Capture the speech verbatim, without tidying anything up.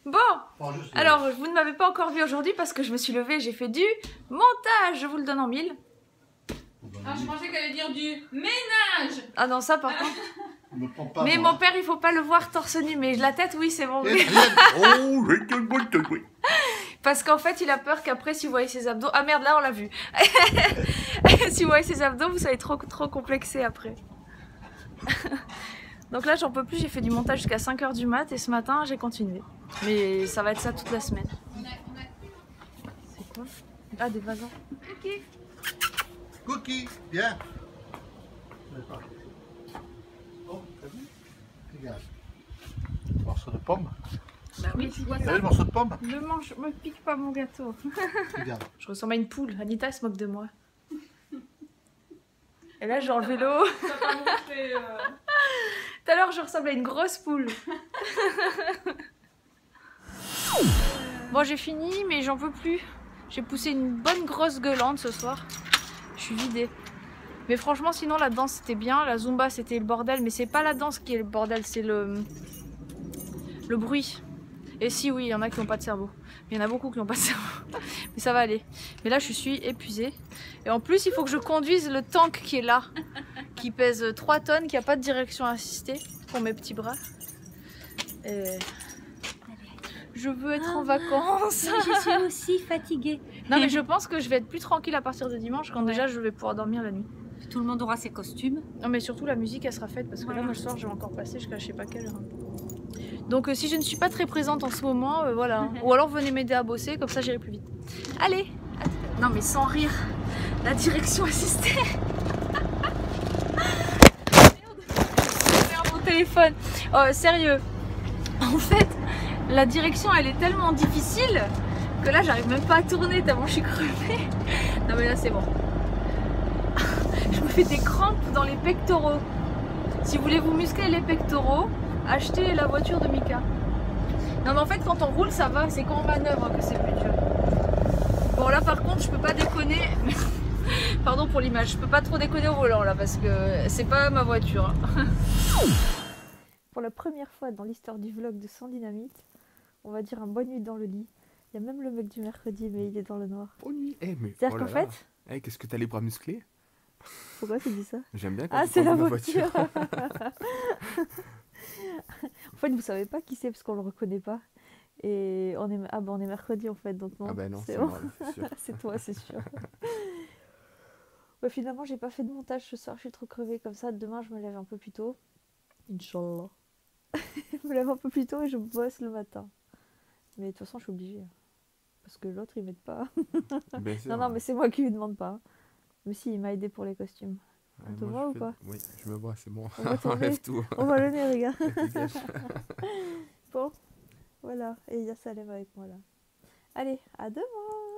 Bon, alors vous ne m'avez pas encore vu aujourd'hui parce que je me suis levée, j'ai fait du montage, je vous le donne en mille. Ah, je pensais qu'elle allait dire du ménage. Ah non, ça par contre. Pas, mais moi. Mon père, il faut pas le voir torse nu, mais la tête, oui, c'est bon. Parce qu'en fait, il a peur qu'après, si vous voyez ses abdos... Ah merde, là, on l'a vu. Si vous voyez ses abdos, vous allez trop, trop complexer après. Donc là, j'en peux plus, j'ai fait du montage jusqu'à cinq heures du mat et ce matin, j'ai continué. Mais ça va être ça toute la semaine. C'est quoi? Ah, des vasins. Cookie. Cookie, viens. Oh, t'as vu? Regarde. Morceau de pomme. Bah oui, tu vois ça. ça. Le morceau de pomme? Ne mange, me pique pas mon gâteau. Regarde. Je ressemble à une poule. Anita elle se moque de moi. Et là, j'ai enlevé l'eau. euh... Tout à l'heure, je ressemble à une grosse poule. Bon, j'ai fini, mais j'en peux plus. J'ai poussé une bonne grosse gueulante ce soir. Je suis vidée. Mais franchement, sinon, la danse, c'était bien. La Zumba, c'était le bordel. Mais c'est pas la danse qui est le bordel, c'est le... le bruit. Et si, oui, il y en a qui n'ont pas de cerveau. Il y en a beaucoup qui n'ont pas de cerveau. Mais ça va aller. Mais là, je suis épuisée. Et en plus, il faut que je conduise le tank qui est là. Qui pèse trois tonnes, qui n'a pas de direction assistée pour mes petits bras. Et... je veux être ah, en vacances. Je suis aussi fatiguée. Non, mais je pense que je vais être plus tranquille à partir de dimanche quand ouais. déjà je vais pouvoir dormir la nuit. Tout le monde aura ses costumes. Non, mais surtout la musique, elle sera faite parce que voilà. Là, moi, le soir, je vais encore passer jusqu'à je sais pas quelle heure. Donc euh, si je ne suis pas très présente en ce moment, euh, voilà. Ou alors venez m'aider à bosser, comme ça j'irai plus vite. Allez. Non mais sans rire. La direction assistée. Merde, mon téléphone. Oh, sérieux. En fait, la direction elle est tellement difficile que là j'arrive même pas à tourner tellement je suis crevée. Non mais là c'est bon. Je me fais des crampes dans les pectoraux. Si vous voulez vous muscler les pectoraux, achetez la voiture de Mika. Non mais en fait quand on roule ça va, c'est quand on manœuvre que c'est plus dur. Bon là par contre je peux pas déconner, pardon pour l'image, je peux pas trop déconner au volant là parce que c'est pas ma voiture. Pour la première fois dans l'histoire du vlog de Sans Dynamite, on va dire un bonne nuit dans le lit. Il y a même le mec du mercredi mais il est dans le noir. Bonne nuit. Eh mais c'est-à-dire oh qu'en fait... Eh, qu'est-ce que t'as les bras musclés? Pourquoi tu dis ça? J'aime bien quand ah, tu c'est la ma voiture, voiture. En fait, vous savez pas qui c'est parce qu'on le reconnaît pas. Et on est ah bah on est mercredi en fait, donc non. Ah bah non, c'est bon. moi, c'est sûr. C'est toi, c'est sûr. Ouais, finalement, j'ai pas fait de montage ce soir, je suis trop crevée comme ça. Demain, je me lève un peu plus tôt. Inch'Allah. Je me lève un peu plus tôt et je bosse le matin. Mais de toute façon, je suis obligée. Parce que l'autre, il m'aide pas. Bien sûr, non, non, mais c'est moi qui lui demande pas. Mais si, il m'a aidé pour les costumes. On ouais, te moi, voit ou fais... pas? Oui, je me vois, c'est bon. On va enlève tout. On va le nez, regarde. Bon, voilà. Et il y a Salem avec moi là. Allez, à demain.